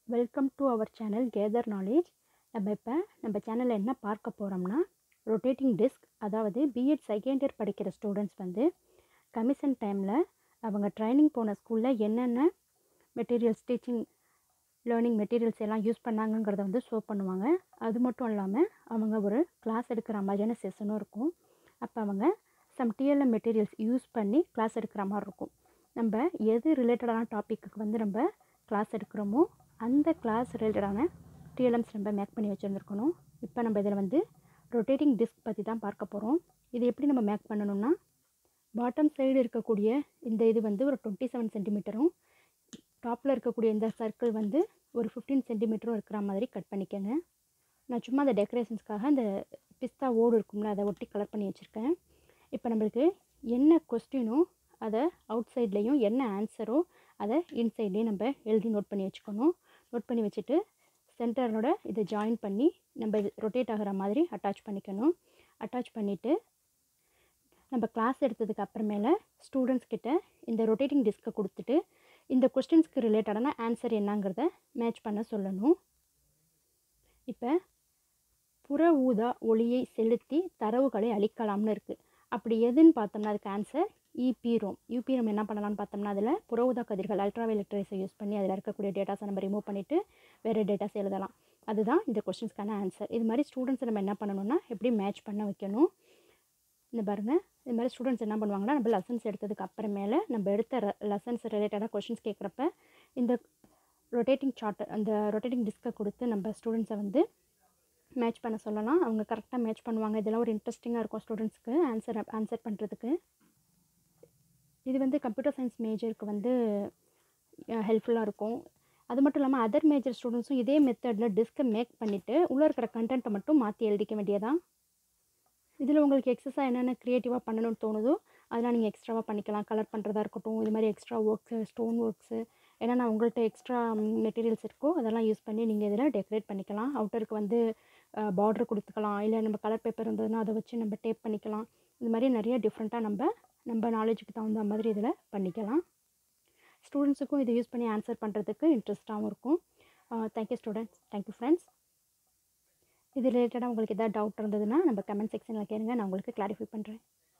Welcome to our channel gather knowledge. நம்ம சேனலில் என்ன பார்க்க போகிறோம்னா, ரொட்டேட்டிங் டிஸ்க், அதாவது பிஎட் செகண்ட் இயர் படிக்கிற ஸ்டூடெண்ட்ஸ் வந்து கமிஷன் டைமில் அவங்க ட்ரைனிங் போன ஸ்கூலில் என்னென்ன மெட்டீரியல்ஸ், டீச்சிங் லேர்னிங் மெட்டீரியல்ஸ் எல்லாம் யூஸ் பண்ணாங்கங்கிறத வந்து ஷோ பண்ணுவாங்க. அது மட்டும் இல்லாமல் அவங்க ஒரு கிளாஸ் எடுக்கிற மாதிரியான செஷனும் இருக்கும். அப்போ அவங்க சம் டிஎல்எம் மெட்டீரியல்ஸ் யூஸ் பண்ணி கிளாஸ் எடுக்கிற மாதிரி இருக்கும். நம்ம எது ரிலேட்டடான டாப்பிக்கு வந்து நம்ம கிளாஸ் எடுக்கிறோமோ அந்த கிளாஸ் ரிலேட்டடான டிஎல்எம்ஸ் நம்ம மேக் பண்ணி வச்சுருந்துருக்கணும். இப்போ நம்ம இதில் வந்து ரொட்டேட்டிங் டிஸ்க் பற்றி தான் பார்க்க போகிறோம். இது எப்படி நம்ம மேக் பண்ணணும்னா, பாட்டம் சைடு இருக்கக்கூடிய இந்த இது வந்து ஒரு 27 சென்டிமீட்டரும், டாப்பில் இருக்கக்கூடிய இந்த சர்க்கிள் வந்து ஒரு 15 சென்டிமீட்டரும் இருக்கிற மாதிரி கட் பண்ணிக்கோங்க. நான் சும்மா அந்த டெக்கரேஷன்ஸ்க்காக அந்த பிஸ்தா ஓடு இருக்கும்ல, அதை ஒட்டி கலர் பண்ணி வச்சுருக்கேன். இப்போ நம்மளுக்கு என்ன கொஸ்டினோ அதை அவுட் சைட்லேயும், என்ன ஆன்சரோ அதை இன்சைட்லேயும் நம்ம எழுதி நோட் பண்ணி வச்சுக்கணும். நோட் பண்ணி வச்சுட்டு சென்டரோட இதை ஜாயின் பண்ணி நம்ம இது ரொட்டேட் ஆகிற மாதிரி அட்டாச் பண்ணிக்கணும். அட்டாச் பண்ணிவிட்டு நம்ம கிளாஸ் எடுத்ததுக்கு அப்புறமேல ஸ்டூடெண்ட்ஸ் கிட்ட இந்த ரொட்டேட்டிங் டிஸ்கை கொடுத்துட்டு இந்த கொஸ்டின்ஸ்க்கு ரிலேட்டடான ஆன்சர் என்னங்கிறத மேட்ச் பண்ண சொல்லணும். இப்போ புற ஊதா ஒளியை செலுத்தி தரவுகளை அளிக்கலாம்னு இருக்குது. அப்படி எதுன்னு பார்த்தோம்னா அதுக்கு ஆன்சர் ஈபிரோம். யூபிரோம் என்ன பண்ணலாம்னு பார்த்தோம்னா, அதில் புற ஊதா கதிர்கள் அல்ட்ராவயலட் ரேஸை யூஸ் பண்ணி அதில் இருக்கக்கூடிய டேட்டாஸை நம்ம ரிமூவ் பண்ணிவிட்டு வேறு டேட்டாஸ் எழுதலாம். அதுதான் இந்த கொஸ்டின்ஸ்க்கான ஆன்சர். இது மாதிரி ஸ்டூடெண்ட்ஸை நம்ம என்ன பண்ணணும்னா எப்படி மேட்ச் பண்ண வைக்கணும். இந்த பாருங்கள், இது மாதிரி ஸ்டூடெண்ட்ஸ் என்ன பண்ணுவாங்கன்னா, நம்ம லெசன்ஸ் எடுத்ததுக்கு அப்புறமேல நம்ம எடுத்த லெசன்ஸ் ரிலேட்டடாக கொஸ்டின்ஸ் கேட்குறப்ப இந்த ரொட்டேட்டிங் சார்ட், அந்த ரொட்டேட்டிங் டிஸ்கை கொடுத்து நம்ம ஸ்டூடெண்ட்ஸை வந்து மேட்ச் பண்ண சொல்லலாம். அவங்க கரெக்டாக மேட்ச் பண்ணுவாங்க. இதெல்லாம் ஒரு இன்ட்ரெஸ்டிங்காக இருக்கும் ஸ்டூடெண்ட்ஸ்க்கு ஆன்சர் பண்ணுறதுக்கு. இது வந்து கம்ப்யூட்டர் சயின்ஸ் மேஜருக்கு வந்து ஹெல்ப்ஃபுல்லாக இருக்கும். அது மட்டும் இல்லாமல் அதர் மேஜர் ஸ்டூடெண்ட்ஸும் இதே மெத்தடில் டிஸ்கை மேக் பண்ணிவிட்டு உள்ளே இருக்கிற கண்டென்ட்டை மட்டும் மாற்றி எழுதிக்க வேண்டியதான். இதில் உங்களுக்கு எக்ஸஸாக என்னென்ன க்ரியேட்டிவாக பண்ணணும்னு தோணுதோ அதெல்லாம் நீங்கள் எக்ஸ்ட்ராவாக பண்ணிக்கலாம். கலர் பண்ணுறதா இருக்கட்டும், இது மாதிரி எக்ஸ்ட்ரா ஒர்க்ஸு, ஸ்டோன் ஒர்க்ஸு, என்னென்ன உங்கள்கிட்ட எக்ஸ்ட்ரா மெட்டீரியல்ஸ் இருக்கோ அதெல்லாம் யூஸ் பண்ணி நீங்கள் இதில் டெக்கரேட் பண்ணிக்கலாம். அவுட்டருக்கு வந்து பார்டர் கொடுத்துக்கலாம், இல்லை நம்ம கலர் பேப்பர் இருந்ததுன்னா அதை வச்சு நம்ம டேப் பண்ணிக்கலாம். இது மாதிரி நிறைய டிஃப்ரெண்ட்டாக நம்ம நாலேஜுக்கு தகுந்த மாதிரி இதில் பண்ணிக்கலாம். ஸ்டூடெண்ட்ஸுக்கும் இதை யூஸ் பண்ணி ஆன்சர் பண்ணுறதுக்கு இன்ட்ரெஸ்ட்டாகவும் இருக்கும். Thank you students, thank you friends. இது ரிலேட்டடாக உங்களுக்கு எதாவது டவுட் இருந்ததுன்னா நம்ம கமெண்ட் செக்ஷனில் கேளுங்க, நான் உங்களுக்கு கிளாரிஃபை பண்ணுறேன்.